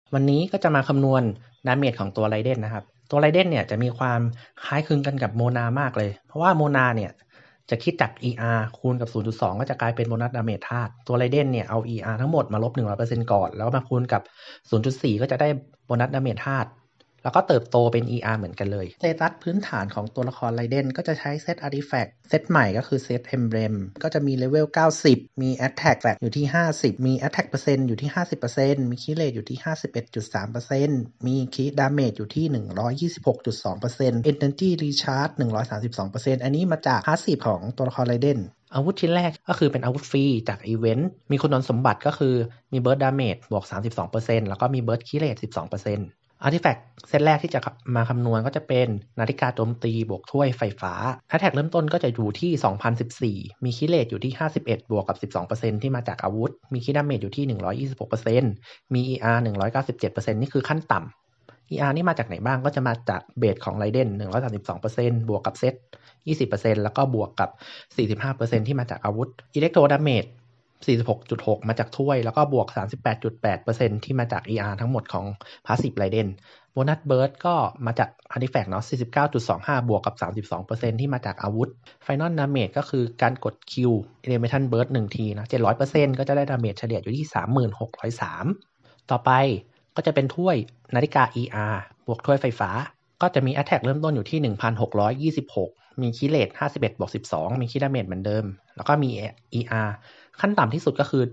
วันนี้ก็จะมาคำนวณดาเมจของตัวไรเดนนะครับตัวไรเดนเนี่ยจะมีความคล้ายคลึงกันกับโมนามากเลยเพราะว่าโมนาเนี่ยจะคิดจาก ER คูณกับ 0.2 ก็จะกลายเป็นโบนัสดาเมจธาตุตัวไรเดนเนี่ยเอา ER ทั้งหมดมาลบ 100% ก่อนแล้วมาคูณกับ 0.4 ก็จะได้โบนัสดาเมจธาตุแล้วก็เติบโตเป็น ER เหมือนกันเลยสเตตัสพื้นฐานของตัวละครไรเดนก็จะใช้เซตอาร์ติแฟกต์เซตใหม่ก็คือเซตเอมเบรมก็จะมีเลเวล90มี Attack แฟกต์อยู่ที่50มี Attack เปอร์เซ็นต์อยู่ที่ 50% มีคิเรทอยู่ที่ 51.3% มีคิดาเมจอยู่ที่ 126.2% Energy Recharge 132% อันนี้มาจากพาสซีฟของตัวละครไรเดนอาวุธชิ้นแรกก็คือเป็นอาวุธฟรีจากอีเวนต์มีคุณสมบัติก็คือมีเบิร์ดดาเมจบวก 32% แล้วก็มีเบิร์ดคิเรท 12%อาร์ติแฟกต์เซตแรกที่จะมาคำนวณก็จะเป็นนาฬิกาโจมตีบวกถ้วยไฟฟ้าแอทแทกเริ่มต้นก็จะอยู่ที่ 2014 มีคิเรทอยู่ที่ 51 บวกกับ 12% ที่มาจากอาวุธมีคิดาเมจอยู่ที่ 126% มี ER 197% นี่คือขั้นต่ำ ER นี่มาจากไหนบ้างก็จะมาจากเบสของไรเดน 132% บวกกับเซต 20% แล้วก็บวกกับ 45% ที่มาจากอาวุธอิเล็กโทรดาเมจ46.6 มาจากถ้วยแล้วก็บวก 38.8% ที่มาจาก ER ทั้งหมดของ Passive Raiden โบนัสเบิร์ดก็มาจาก Artifact เนาะ 49.25 บวกกับ 32% ที่มาจากอาวุธ Final Damage ก็คือการกด Q Elemental Burst 1 ทีนะ 700% ก็จะได้ดาเมจเฉลี่ยอยู่ที่ 3603 ต่อไปก็จะเป็นถ้วยนาฬิกา ER บวกถ้วยไฟฟ้าก็จะมี Attack เริ่มต้นอยู่ที่ 1626 มีคิเรท 51 บวก 12 มีคิดาเมจเหมือนเดิมแล้วก็มี ERขั้นต่ำที่สุดก็คือ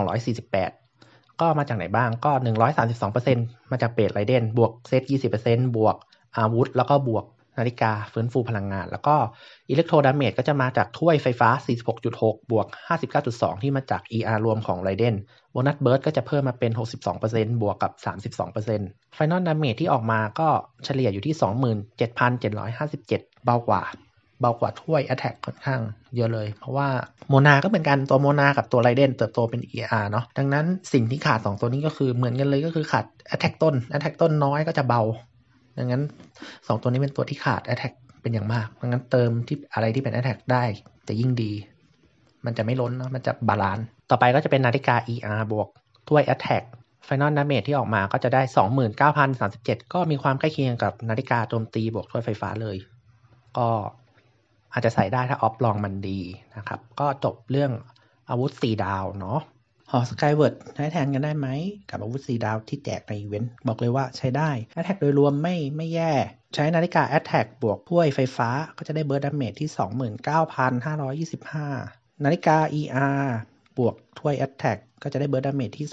248ก็มาจากไหนบ้างก็ 132% มาจากเบสไรเดนบวกเซต 20% บวกอาวุธแล้วก็บวกนาฬิกาฟื้นฟูพลังงานแล้วก็อิเล็กโทรดาเมจก็จะมาจากถ้วยไฟฟ้า 46.6 บวก 59.2 ที่มาจาก ER รวมของไรเดนโบนัสเบิร์ดก็จะเพิ่มมาเป็น 62% บวกกับ 32% Final Damage ที่ออกมาก็เฉลี่ยอยู่ที่ 27,757 เบากว่าถ้วย Attack ค่อนข้างเยอะเลยเพราะว่าโมนาก็เหมือนกันตัวโมนากับตัวไรเดนเติบโตเป็น ER เนาะดังนั้นสิ่งที่ขาด2ตัวนี้ก็คือเหมือนกันเลยก็คือขาด Attack ต้นน้อยก็จะเบาดังนั้น2ตัวนี้เป็นตัวที่ขาด Attack เป็นอย่างมากดังนั้นเติมที่อะไรที่เป็น Attack ได้จะยิ่งดีมันจะไม่ล้นเนาะมันจะบาลานซ์ต่อไปก็จะเป็นนาฬิกา ER บวกถ้วย Attack Final Damage ที่ออกมาก็จะได้ 29,037 ก็มีความใกล้เคียงกับนาฬิกาโจมตีบวกถ้วยไฟฟ้าเลยก็อาจจะใส่ได้ถ้าออฟลองมันดีนะครับก็จบเรื่องอาวุธ4ดาวเนาะหอสกายเวิร์ดใช้แทนกันได้ไหมกับอาวุธ4ดาวที่แจกในอีเวนต์บอกเลยว่าใช้ได้ Attack โดยรวมไม่แย่ใช้นาฬิกา Attack บวกถ้วยไฟฟ้าก็จะได้เบิร์ดดาเมจที่ 29,525 นาฬิกา ER บวกถ้วย Attack ก็จะได้เบิร์ดดาเมจที่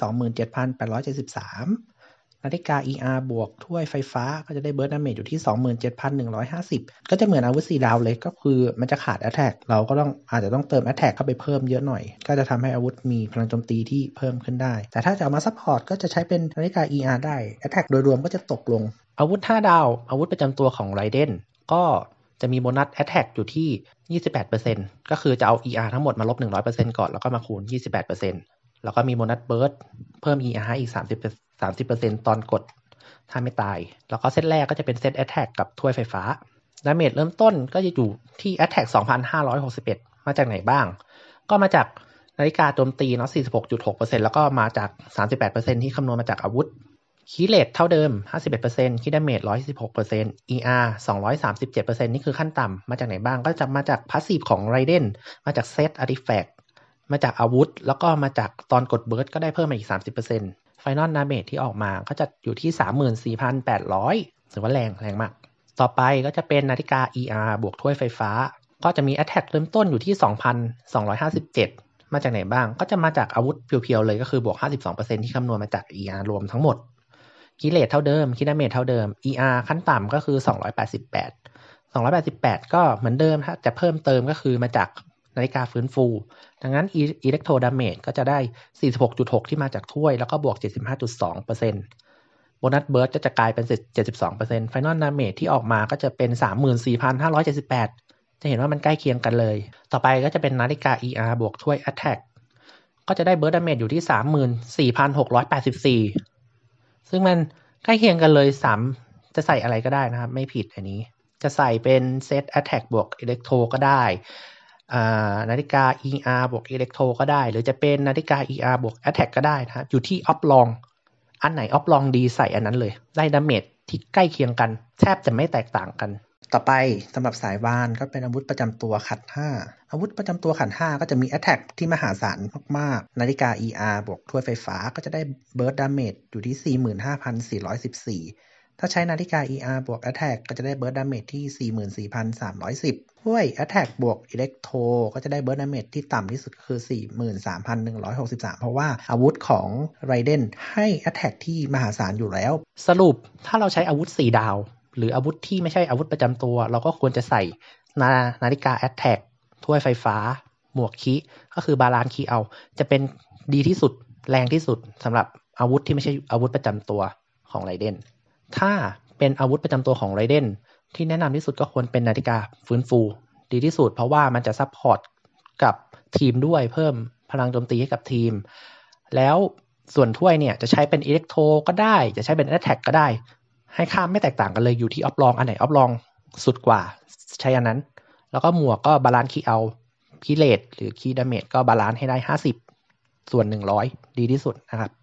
27,873 นาฬิกา ER บวกถ้วยไฟฟ้าก็จะได้เบิร์ดดาเมจอยู่ที่ 27,150 ก็จะเหมือนอาวุธ4ดาวเลยก็คือมันจะขาด Attack เราก็อาจจะต้องเติม Attack เข้าไปเพิ่มเยอะหน่อยก็จะทำให้อาวุธมีพลังโจมตีที่เพิ่มขึ้นได้แต่ถ้าจะเอามาซัพพอร์ตก็จะใช้เป็นนาฬิกา ER ได้ Attack โดยรวมก็จะตกลงอาวุธ5ดาวอาวุธประจำตัวของไรเดนก็จะมีโบนัส Attack อยู่ที่ 28% ก็คือจะเอา ER ทั้งหมดมาลบ 100% ก่อนแล้วก็มาคูณ 28%แล้วก็มีโบนัสเบิร์ดเพิ่ม ER อีก 30% ตอนกดถ้าไม่ตายแล้วก็เซตแรกก็จะเป็นเซต Attack กับถ้วยไฟฟ้าดาเมจเริ่มต้นก็จะอยู่ที่ Attack 2,561 มาจากไหนบ้างก็มาจากนาฬิกาโจมตีเนาะ 46.6% แล้วก็มาจาก 38% ที่คำนวณมาจากอาวุธคีเรทเท่าเดิม 51% คีดาเมจ 116% ER 237% นี่คือขั้นต่ำมาจากไหนบ้างก็จะมาจากพาสซีฟของไรเดนมาจากเซตอาร์ติแฟกต์มาจากอาวุธแล้วก็มาจากตอนกดเบิร์ดก็ได้เพิ่มมาอีก 30% Final Damage ที่ออกมาก็จะอยู่ที่ 34,800 ถือว่าแรงมากต่อไปก็จะเป็นนาฬิกา ER บวกถ้วยไฟฟ้าก็จะมี Attack เริ่มต้นอยู่ที่ 2,257 มาจากไหนบ้างก็จะมาจากอาวุธเพียวๆเลยก็คือบวก 52% ที่คำนวณมาจาก ER รวมทั้งหมดคิเรทเท่าเดิมคิดาเมจเท่าเดิม ER ขั้นต่ำก็คือ288ก็เหมือนเดิมถ้าจะเพิ่มเติมก็คือมาจากนาฬิกาฟื้นฟูดังนั้นอิเล็กโทรดาเมจก็จะได้ 46.6 ที่มาจากถ้วยแล้วก็บวก 75.2%โบนัสเบิร์ดจะกลายเป็น 72% Final Damage ที่ออกมาก็จะเป็น 34,578 จะเห็นว่ามันใกล้เคียงกันเลยต่อไปก็จะเป็นนาฬิกา ER บวกถ้วย Attack ก็จะได้เบิร์ดดาเมจอยู่ที่ 34,684 ซึ่งมันใกล้เคียงกันเลยจะใส่อะไรก็ได้นะครับไม่ผิดอันนี้จะใส่เป็นเซต Attack บวก Electro ก็ได้นาฬิกา ER บวก Electro ก็ได้หรือจะเป็นนาฬิกา ER บวก Attack ก็ได้นะครับอยู่ที่ Off Long อันไหนออฟลองดีใส่อันนั้นเลยได้ดาเมจที่ใกล้เคียงกันแทบจะไม่แตกต่างกันต่อไปสำหรับสายวานก็เป็นอาวุธประจำตัวขัด5อาวุธประจำตัวขัด5ก็จะมี Attack ที่มหาศาลมากๆนาฬิกา ER บวกถ้วยไฟฟ้าก็จะได้เบิร์ดดาเมจอยู่ที่ 45,414 ถ้าใช้นาฬิกา ER บวก Attack ก็จะได้เบิร์ดดาเมจที่ 44,310 ถ้วย Attack บวก Electro ก็จะได้เบิร์ดดาเมจที่ต่ำที่สุดคือ 43,163 เพราะว่าอาวุธของ Raiden ให้ Attack ที่มหาศาลอยู่แล้วสรุปถ้าเราใช้อาวุธ4ดาวหรืออาวุธที่ไม่ใช่อาวุธประจำตัวเราก็ควรจะใส่นาฬิกา Attack ถ้วยไฟฟ้าหมวกคีก็คือบาลานซ์คีเอาจะเป็นดีที่สุดแรงที่สุดสำหรับอาวุธที่ไม่ใช่อาวุธประจำตัวของไรเดนถ้าเป็นอาวุธประจำตัวของไรเดนที่แนะนำที่สุดก็ควรเป็นนาฬิกาฟื้นฟูดีที่สุดเพราะว่ามันจะซัพพอร์ตกับทีมด้วยเพิ่มพลังโจมตีให้กับทีมแล้วส่วนถ้วยเนี่ยจะใช้เป็นอิเล็กโทรก็ได้จะใช้เป็นแอทแทกก็ได้ให้ค่าไม่แตกต่างกันเลยอยู่ที่ออฟลองอันไหนออฟลองสุดกว่าใช้อันนั้นแล้วก็หมวกก็บาลานซ์คีเอาคีเลทหรือคีดาเมจก็บาลานซ์ให้ได้50 ส่วน 100ดีที่สุดนะครับ